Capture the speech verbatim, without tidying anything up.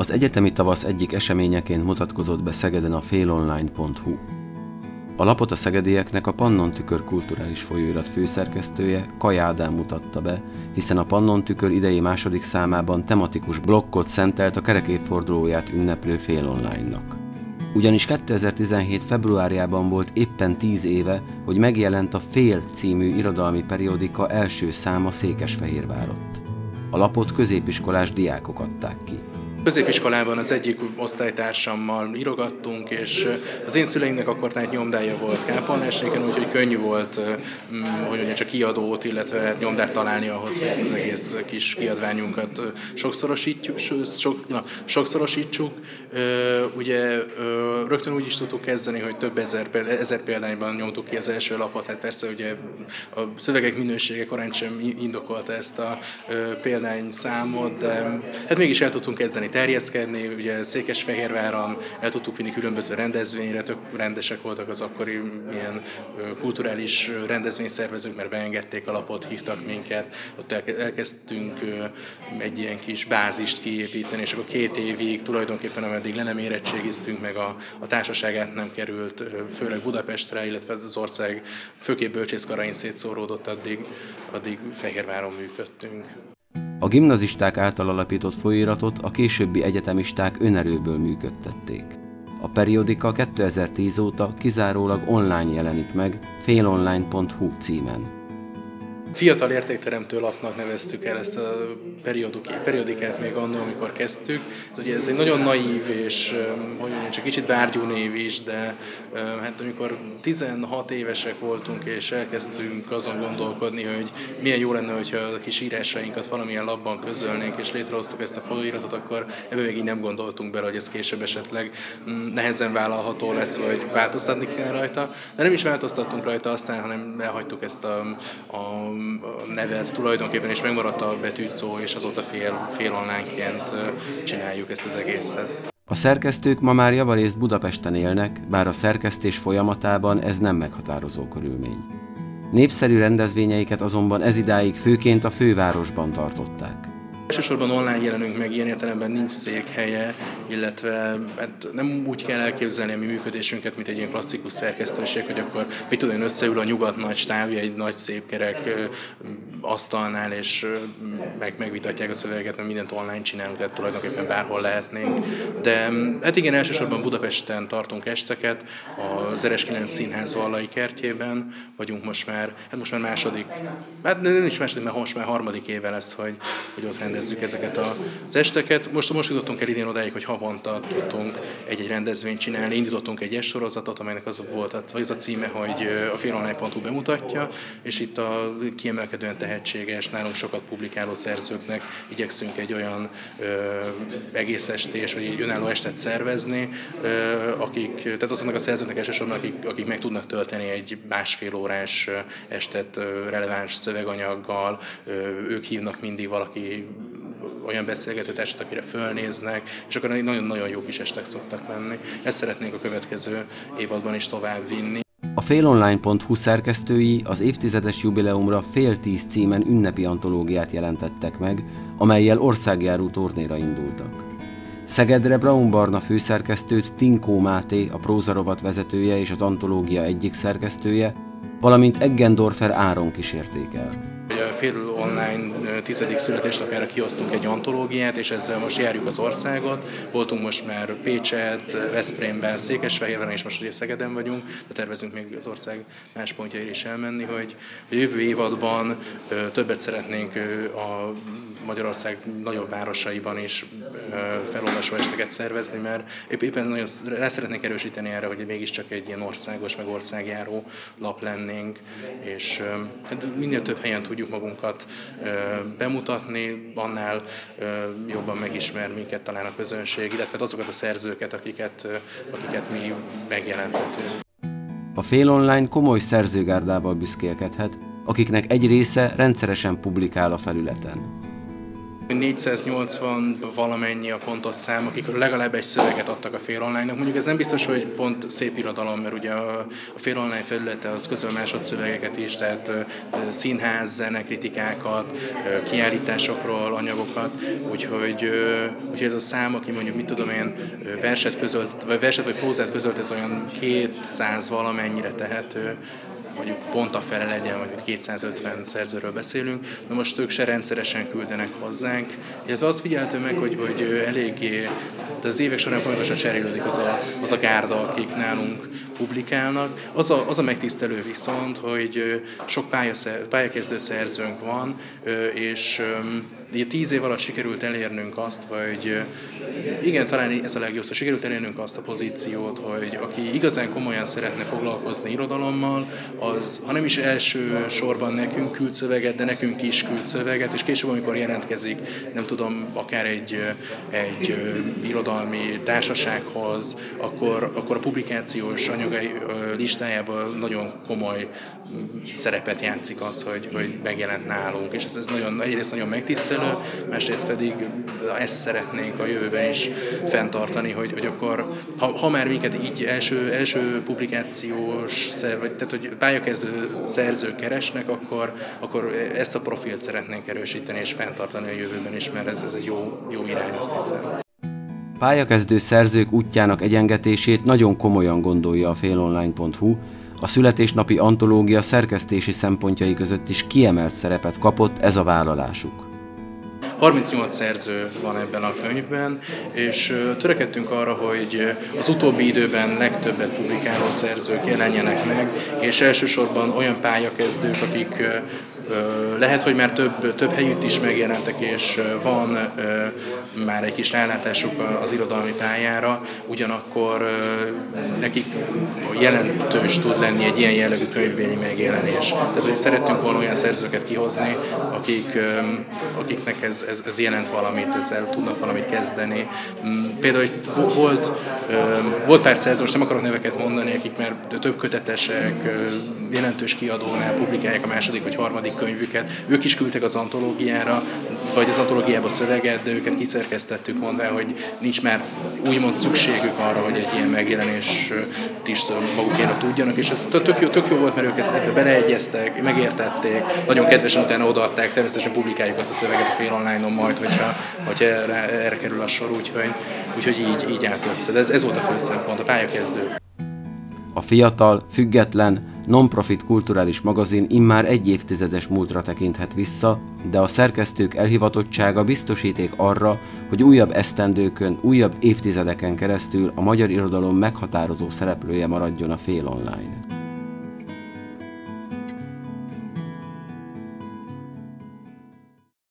Az egyetemi tavasz egyik eseményeként mutatkozott be Szegeden a félonline pont hu. A lapot a szegedieknek a Pannon Tükör kulturális folyóirat főszerkesztője Kaj Ádám mutatta be, hiszen a Pannon Tükör idei második számában tematikus blokkot szentelt a kerekévfordulóját ünneplő félonline-nak. Ugyanis kétezer-tizenhét februárjában volt éppen tíz éve, hogy megjelent a Fél című irodalmi periódika első száma Székesfehérvárott. A lapot középiskolás diákok adták ki. Középiskolában az egyik osztálytársammal írogattunk, és az én szüleimnek akkor tehát nyomdája volt Kápolnásnéken, úgyhogy könnyű volt, hogy mondjam, csak kiadót, illetve nyomdát találni ahhoz, hogy ezt az egész kis kiadványunkat sokszorosítjuk. Sok, na, sokszorosítsuk. Ugye rögtön úgy is tudtuk kezdeni, hogy több ezer, ezer példányban nyomtuk ki az első lapot, hát persze ugye a szövegek minősége korán sem indokolta ezt a példányszámot, de hát mégis el tudtunk kezdeni terjeszkedni, ugye Székesfehérváron el tudtuk vinni különböző rendezvényre, tök rendesek voltak az akkori ilyen kulturális rendezvényszervezők, mert beengedték a lapot, hívtak minket, ott elkezdtünk egy ilyen kis bázist kiépíteni, és akkor két évig tulajdonképpen, ameddig le nem érettségiztünk, meg a, a társaságát nem került, főleg Budapestre, illetve az ország főképp bölcsészkarain szétszóródott, addig, addig Fehérváron működtünk. A gimnazisták által alapított folyóiratot a későbbi egyetemisták önerőből működtették. A periódika kétezer-tíz óta kizárólag online jelenik meg félonline pont hu címen. Fiatal értékteremtő lapnak neveztük el ezt a periódikát még annól, amikor kezdtük. Ugye ez egy nagyon naív és hogy mondjam, csak kicsit bárgyú név is, de hát amikor tizenhat évesek voltunk és elkezdtünk azon gondolkodni, hogy milyen jó lenne, hogyha a kis írásainkat valamilyen labban közölnénk, és létrehoztuk ezt a folyóiratot, akkor ebben még így nem gondoltunk bele, hogy ez később esetleg nehezen vállalható lesz, vagy változtatni kell rajta. De nem is változtattunk rajta aztán, hanem elhagytuk ezt a, a nevet tulajdonképpen, és megmaradt a betűszó, és azóta fél, fél online-ként csináljuk ezt az egészet. A szerkesztők ma már javarészt Budapesten élnek, bár a szerkesztés folyamatában ez nem meghatározó körülmény. Népszerű rendezvényeiket azonban ezidáig főként a fővárosban tartották. Elsősorban online jelenünk meg, ilyen értelemben nincs székhelye, illetve hát nem úgy kell elképzelni a mi működésünket, mint egy ilyen klasszikus szerkesztőség, hogy akkor mit tudom én, összeül a nyugat nagy stábja egy nagy szép kerek asztalnál, és meg, megvitatják a szövegeket, mert mindent online csinálunk, tehát tulajdonképpen bárhol lehetnénk. De hát igen, elsősorban Budapesten tartunk esteket, az er es kilenc Színház Vallai kertjében vagyunk most már, hát most már második, hát nem is második, mert most már harmadik éve lesz, hogy, hogy ott rendezzük ezeket az esteket. Most, most jutottunk el idén odáig, hogy havonta tudtunk egy-egy rendezvényt csinálni, indítottunk egy estsorozatot, amelynek az volt, vagy az a címe, hogy a félonline pont hu bemutatja, és itt a kiemelkedően tehetséges, nálunk sokat publikáló szerzőknek igyekszünk egy olyan ö, egész estés, vagy egy önálló estet szervezni, ö, akik, tehát azoknak a szerzőknek elsősorban, akik, akik meg tudnak tölteni egy másfél órás estet ö, releváns szöveganyaggal, ö, ők hívnak mindig valaki olyan beszélgetőtársat, akire fölnéznek, és akkor nagyon-nagyon jó kis estek szoktak lenni. Ezt szeretnénk a következő évadban is tovább vinni. A félonline pont hu szerkesztői az évtizedes jubileumra Fél tíz címen ünnepi antológiát jelentettek meg, amellyel országjáró turnéra indultak. Szegedre Braun Barna főszerkesztőt Tinkó Máté, a prózarovat vezetője és az antológia egyik szerkesztője, valamint Eggendorfer Áron kísérték el. A Fél Online tizedik születésnapjára kiosztunk egy antológiát, és ezzel most járjuk az országot. Voltunk most már Pécset, Veszprémben, Székesfehérváron, és most ugye Szegeden vagyunk, de tervezünk még az ország más pontjaira is elmenni, hogy a jövő évadban többet szeretnénk a Magyarország nagyobb városaiban is felolvasó esteket szervezni, mert éppen nagyon rá szeretnénk erősíteni erre, hogy mégiscsak egy ilyen országos, meg országjáró lap lennénk, és hát minél több helyen tudjuk magunkat bemutatni, annál jobban megismer minket talán a közönség, illetve azokat a szerzőket, akiket, akiket mi megjelentetünk. A félonline komoly szerzőgárdával büszkélkedhet, akiknek egy része rendszeresen publikál a felületen. négyszáznyolcvan valamennyi a pontos szám, akik legalább egy szöveget adtak a Fél Online-nak. Mondjuk ez nem biztos, hogy pont szép irodalom, mert ugye a Fél Online felülete az közöl másodszövegeket is, tehát színház, zenekritikákat, kiállításokról, anyagokat, úgyhogy, úgyhogy ez a szám, aki mondjuk, mit tudom én, verset közölt, vagy verset vagy prózát közölt, ez olyan kétszáz valamennyire tehető, mondjuk pont a fele legyen, vagy kétszázötven szerzőről beszélünk, de most ők se rendszeresen küldenek hozzánk. Ez azt figyeltő meg, hogy, hogy eléggé, de az évek során folyamatosan cserélődik az a, az a gárda, akik nálunk publikálnak. Az a, az a megtisztelő viszont, hogy sok pályaszer, pályakezdő szerzőnk van, és ugye tíz év alatt sikerült elérnünk azt, vagy igen, talán ez a legjobb, szóval sikerült elérnünk azt a pozíciót, hogy aki igazán komolyan szeretne foglalkozni irodalommal, az, ha nem is első sorban nekünk küld szöveget, de nekünk is küld szöveget, és később, amikor jelentkezik, nem tudom, akár egy, egy irodalmi társasághoz, akkor, akkor a publikációs anyagai listájában nagyon komoly szerepet játszik az, hogy, hogy megjelent nálunk, és ez, ez nagyon, egyrészt nagyon megtisztelő, másrészt pedig ezt szeretnénk a jövőben is fenntartani, hogy, hogy akkor, ha, ha már minket így első, első publikációs szerv, tehát hogy pályakezdő szerzők keresnek, akkor, akkor ezt a profilt szeretnénk erősíteni és fenntartani a jövőben is, mert ez, ez egy jó, jó irány, azt hiszem. Pályakezdő szerzők útjának egyengetését nagyon komolyan gondolja a félonline pont hu, a születésnapi antológia szerkesztési szempontjai között is kiemelt szerepet kapott ez a vállalásuk. harmincnyolc szerző van ebben a könyvben, és törekedtünk arra, hogy az utóbbi időben legtöbbet publikáló szerzők jelenjenek meg, és elsősorban olyan pályakezdők, akik lehet, hogy már több, több helyütt is megjelentek, és van már egy kis rálátásuk az irodalmi pályára, ugyanakkor nekik jelentős tud lenni egy ilyen jellegű könyvbéli megjelenés. Tehát, hogy szerettünk volna olyan szerzőket kihozni, akik, akiknek ez, ez, ez jelent valamit, ezzel tudnak valamit kezdeni. Például volt, volt pár szerző, most nem akarok neveket mondani, akik már több kötetesek, jelentős kiadónál publikálják a második vagy harmadik könyvüket. Ők is küldtek az antológiára, vagy az antológiába szöveget, de őket kiszerkesztettük, mondván, hogy nincs már úgymond szükségük arra, hogy egy ilyen megjelenést is magukénak tudjanak, és ez tök jó, tök jó volt, mert ők ezt ebbe beleegyeztek, megértették, nagyon kedvesen utána odaadták, természetesen publikáljuk azt a szöveget a Fél Online-on majd, hogyha, hogyha erre, erre kerül a sor, úgyhogy, úgyhogy így, így állt össze. De ez, ez volt a fő szempont, a pályakezdő. A fiatal, független, non-profit kulturális magazin immár egy évtizedes múltra tekinthet vissza, de a szerkesztők elhivatottsága biztosíték arra, hogy újabb esztendőkön, újabb évtizedeken keresztül a magyar irodalom meghatározó szereplője maradjon a Fél Online.